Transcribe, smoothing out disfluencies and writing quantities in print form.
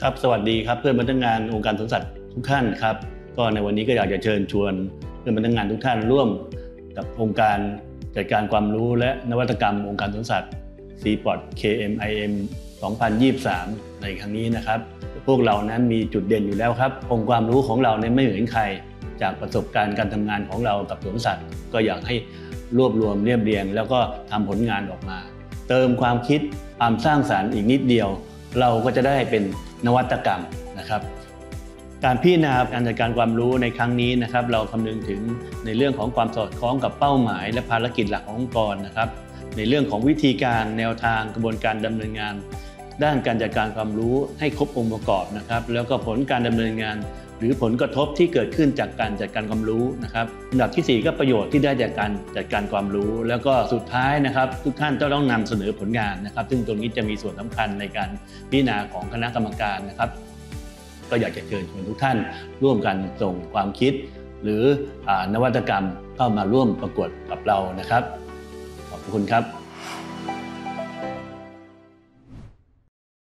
ครับสวัสดีครับเพื่อนพนักงานองค์การสวนสัตว์ทุกท่านครับก็ในวันนี้ก็อยากจะเชิญชวนเพื่อนพนักงานทุกท่านร่วมกับองค์การจัดการความรู้และนวัตกรรมองค์การสวนสัตว์ CPOT KMIM 2023 ในครั้งนี้นะครับพวกเรานั้นมีจุดเด่นอยู่แล้วครับองค์ความรู้ของเราเนี่ยไม่เหมือนใครจากประสบการณ์การทำงานของเรากับสวนสัตว์ก็อยากให้รวบรวมเรียบเรียงแล้วก็ทำผลงานออกมาเติมความคิดความสร้างสรรค์อีกนิดเดียวเราก็จะได้เป็นนวัตกรรมนะครับการพิจารณาการจัดการความรู้ในครั้งนี้นะครับเราคำนึงถึงในเรื่องของความสอดคล้องกับเป้าหมายและภารกิจหลักขององค์กรนะครับในเรื่องของวิธีการแนวทางกระบวนการดำเนินงานด้านการจัดการความรู้ให้ครบองค์ประกอบนะครับแล้วก็ผลการดำเนินงานหรือผลกระทบที่เกิดขึ้นจากการจัดการความรู้นะครับอันดับที่4ก็ประโยชน์ที่ได้จากการจัดการความรู้แล้วก็สุดท้ายนะครับทุกท่านต้องนำเสนอผลงานนะครับซึ่งตรงนี้จะมีส่วนสำคัญในการพิจารณาของคณะกรรมการนะครับก็อยากจะเชิญชวนทุกท่านร่วมกันส่งความคิดหรือนวัตกรรมเข้ามาร่วมประกวดกับเรานะครับขอบคุณครับ